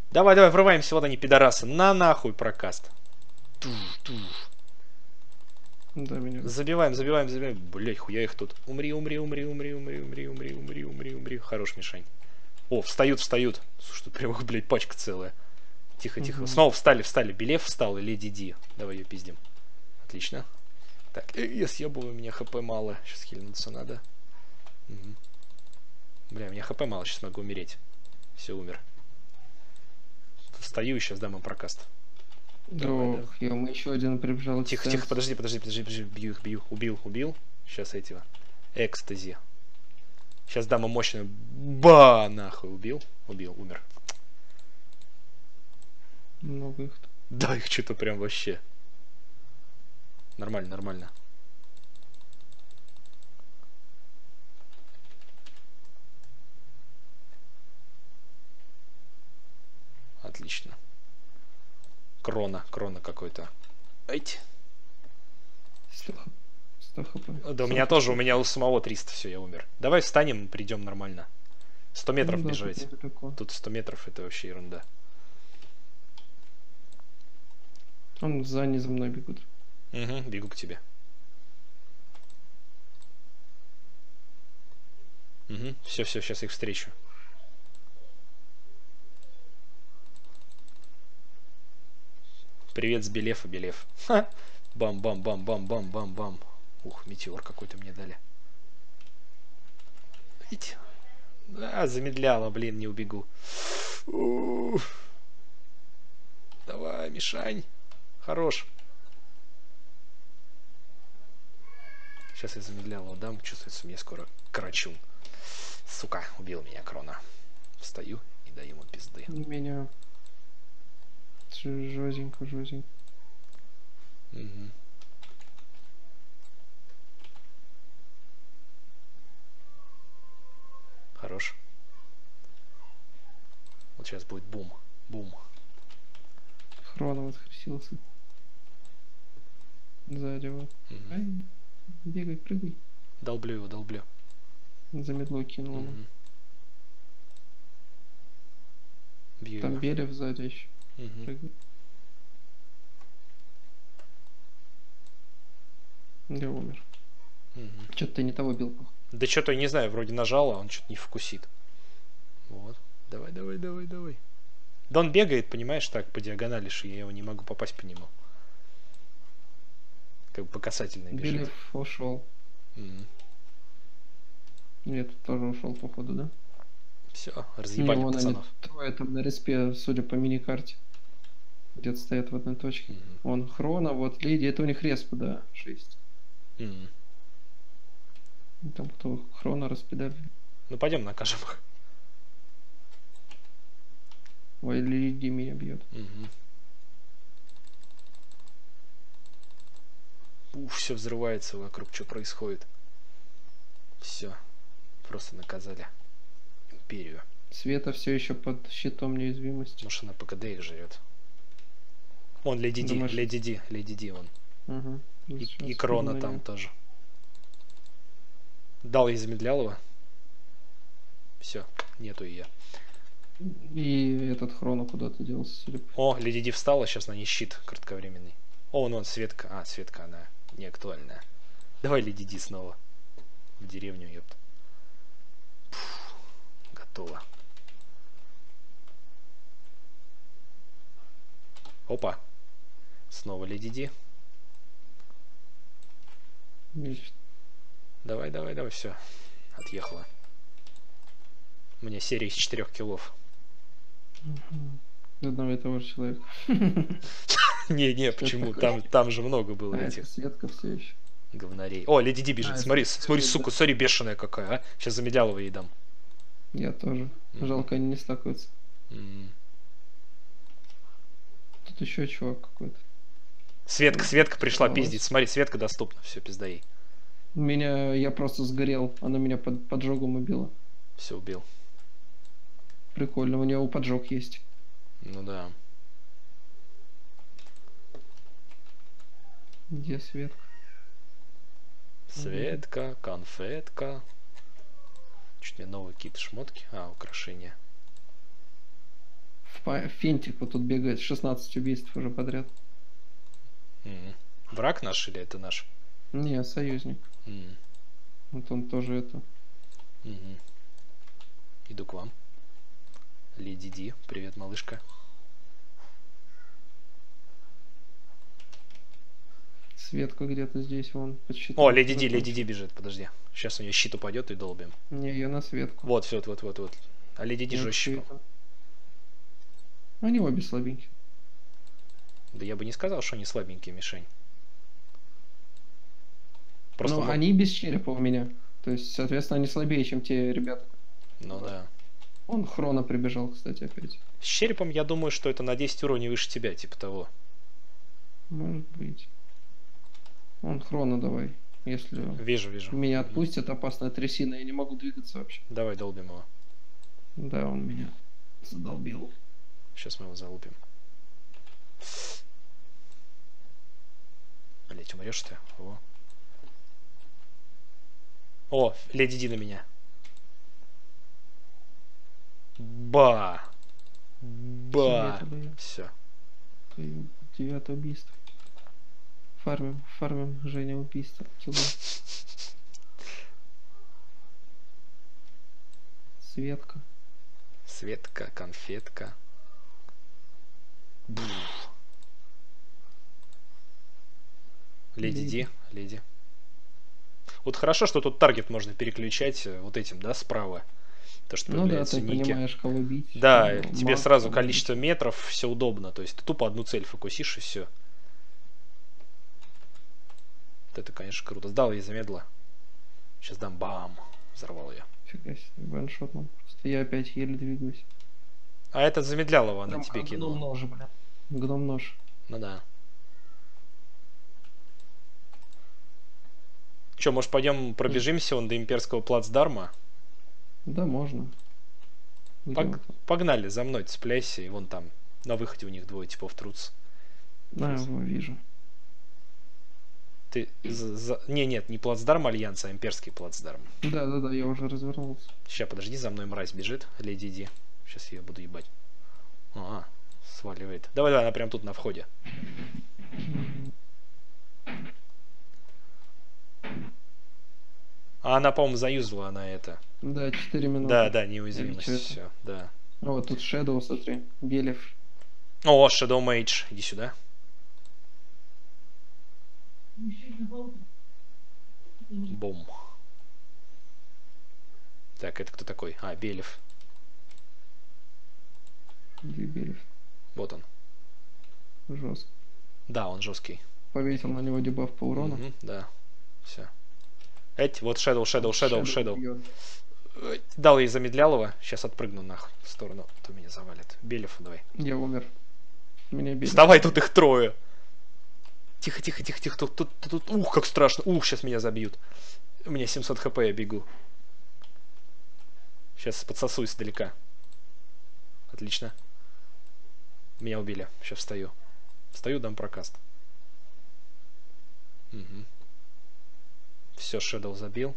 Давай, давай, врываемся, вот они, пидорасы. На нахуй прокаст. Туш, туш. Да, меня. Забиваем, забиваем, забиваем. Блять, хуя их тут. Умри, умри, умри, умри, умри, умри, умри, умри, умри, умри. Хорош, Мишань. О, встают, встают. Слушай, тут прям, блядь, пачка целая. Тихо, тихо. Угу. Снова встали, встали. Белев встал и Леди Ди. Давай ее пиздим. Отлично. Так, я съебываю, у меня хп мало. Сейчас хильнуться надо. Угу. Бля, у меня хп мало, сейчас могу умереть. Все, умер. Встаю и сейчас дам им прокаст. Давай, да. Ох, мы еще один прибежал. Тихо, тихо, подожди, подожди, подожди, подожди. Бью их, бью. Убил, убил. Сейчас этого. Экстази. Сейчас дам ему мощную. Ба, нахуй. Убил? Убил, умер. Много их. Да, их что-то прям вообще. Нормально, нормально. Отлично. Крона какой-то. Эть. 100 хп. Да у меня тоже, у меня у самого 300, все, я умер. Давай встанем, придем нормально. 100 метров Ну, да, бежать. тут Тут 100 метров, это вообще ерунда. он за мной бегут. Угу, бегу к тебе. Угу, все, все, сейчас их встречу. Привет с Белефа, Белев. Ха! Бам-бам-бам-бам-бам-бам-бам. Ух, метеор какой-то мне дали. Видите? А, замедляло, блин, не убегу. Давай, Мишань. Хорош. Сейчас я замедляло дам. Чувствуется, мне скоро крачун. Сука, убил меня Крона. Встаю и даю ему пизды. Меня жёстенько. Угу. Хорош. Вот сейчас будет бум. Бум. Хрона воскресился. Сзади вот. Угу. Ай, бегай, прыгай. Долблю его, долблю. За медло кинул. Угу. Бью Там его. Белев сзади еще. Угу. Прыгай. Я умер. Угу. Что-то ты не того бил. Да что-то, я не знаю, вроде нажал, а он что-то не вкусит. Вот. Давай, давай, давай, давай. Да он бегает, понимаешь, так, по диагонали, что я его не могу попасть по нему. Как бы по касательной бежит. Белев ушел. Угу. Нет, тоже ушел, походу, да? Все, разъебали пацанов. Трое там на респе, судя по миникарте. Где-то стоят в одной точке. Вон Хрона, вот Леди, это у них респа, да, 6. Там кто Хрона распидали. Ну пойдем накажем их. Ой, Леди меня бьет. Уф, все взрывается вокруг, что происходит. Все, просто наказали империю. Света все еще под щитом неуязвимости. Может, она ПКД их жрет. Вон, Леди Ди, Думаешь... Леди Ди, вон. Угу. И Крона там тоже. Дал ей замедлялого. Все, нету ее. И этот Хрона куда-то делся, судя по... О, Леди Ди встала, сейчас на ней щит кратковременный. О, вон, Светка. А, Светка, она не актуальная. Давай Леди Ди снова. В деревню, ёпт. Фух, готово. Опа. Снова Леди Ди. Давай, давай, давай, все. Отъехала. У меня серия из 4 киллов. Одного и того же человека. Не, почему? Там же много было этих. Светка все еще. Говнарей. О, Леди Ди бежит. Смотри, сука, смотри, бешеная какая, а. Сейчас замедлялого ей дам. Я тоже. Жалко, они не стакаются. Тут еще чувак какой-то. Светка пришла пиздить. Смотри, Светка доступна. Все, пизда ей. Я просто сгорел. Она меня поджогом убила. Все, убил. Прикольно, у него поджог есть. Ну да. Где Светка? Светка, конфетка. Чуть мне новые какие-то шмотки. А, украшения. Фентик вот тут бегает, 16 убийств уже подряд. Враг наш или это наш? Не, союзник. Вот он тоже это. Иду к вам. Леди Ди, привет, малышка. Светка где-то здесь, вон, подсчитал. О, Леди Ди бежит, подожди. Сейчас у нее щит упадет и долбим. Не, ее на Светку. Вот. А Леди Ди жестче. Они обе слабенькие. Да я бы не сказал, что они слабенькие, мишень. Просто но они без черепа у меня. То есть, соответственно, они слабее, чем те ребята. Ну да. Он Хрона прибежал, кстати, опять. С черепом, я думаю, что это на 10 уровней выше тебя, типа того. Может быть. Он Хрона давай. Если Вижу. меня отпустят, опасная трясина, я не могу двигаться вообще. Давай долбим его. Да, он меня задолбил. Сейчас мы его залупим. Блять, умрешь ты? О, Леди Ди на меня. Ба! Все. 9 убийство. Фармим, Женя, убийство. Кило. Светка, конфетка. Леди Ди. Вот хорошо, что тут таргет можно переключать вот этим, да, справа. То, что появляются ники. Понимаешь, кого бить. Да, тебе сразу количество метров, все удобно. То есть ты тупо одну цель фокусишь и все. Вот это, конечно, круто. Сдал ей замедло. Сейчас дам бам. Взорвал ее. Фига себе, ваншотом. Просто я опять еле двигаюсь. А это замедлялого она тебе кинула. Гном-нож, бля. Гном-нож. Ну да. Че, может, пойдем пробежимся до имперского плацдарма? Да, можно. Погнали, за мной цепляйся, и вон там, на выходе у них двое типов трутся. Да, его вижу. Ты нет, не плацдарм Альянса, а имперский плацдарм. Да, я уже развернулся. Сейчас, подожди, за мной мразь бежит, Леди Ди. Сейчас я ее буду ебать. Сваливает. Давай, она прям тут на входе. А она, по-моему, заюзала на это. Да, 4 минуты. Да, неуязвимость. Все, да. Вот тут Shadow, смотри. Белев. О, Shadow Mage. Иди сюда. Бум. Так, это кто такой? А, Белев. Где Белев? Вот он. Жестко. Да, он жесткий. Повесил на него дебаф по урону. Да. Все. Вот Shadow. Дал ей замедлялого. Сейчас отпрыгну нахуй в сторону. То меня завалит. Белев, давай. Я умер. Меня Белев. Вставай, тут их трое. Тихо. Тут. Ух, как страшно. Сейчас меня забьют. У меня 700 хп, я бегу. Сейчас подсосу издалека. Отлично. Меня убили. Сейчас встаю. Встаю, дам прокаст. Все, Shadow забил.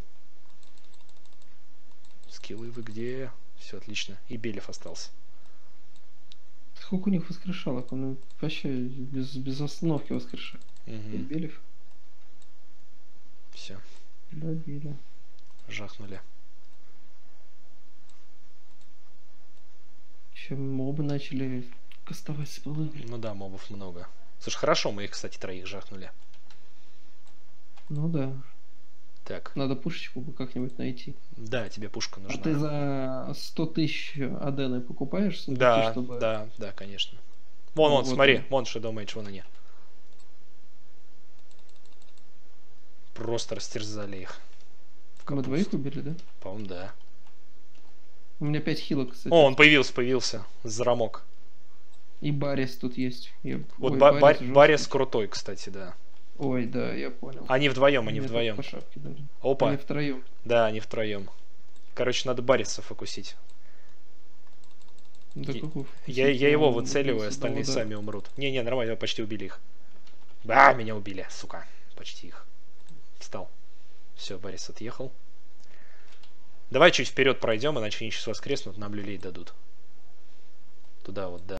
Скиллы вы где? Все отлично. И Белев остался. Сколько у них воскрешалок? Он вообще без остановки воскрешает. Белев. Все. Добили. Жахнули. Еще мобы начали кастовать с полы. Ну да, мобов много. Слушай, хорошо, мы их, кстати, троих жахнули. Ну да. Так. Надо пушечку бы как-нибудь найти. Да, тебе пушка нужна. А ты за 100 тысяч адены покупаешь? Да, чтобы... да, конечно. Вон, смотри, вон Shadow Mage, вон они. Просто растерзали их. Мы двоих убили, да? По-моему, да. У меня 5 хилок, кстати. О, он появился. Зарамок. И Барис тут есть. Вот Барис крутой, кстати, да. Ой, да, я понял. Они вдвоем. По шапке даже. Опа. Они втроем. Да, они втроем. Короче, надо Бариса фокусить. Да я его выцеливаю, остальные сами умрут. Не, нормально, почти убили их. Меня убили, сука. Почти их. Встал. Все, Барис отъехал. Давай чуть вперед пройдем, иначе они сейчас воскреснут, нам люлей дадут. Туда вот, да.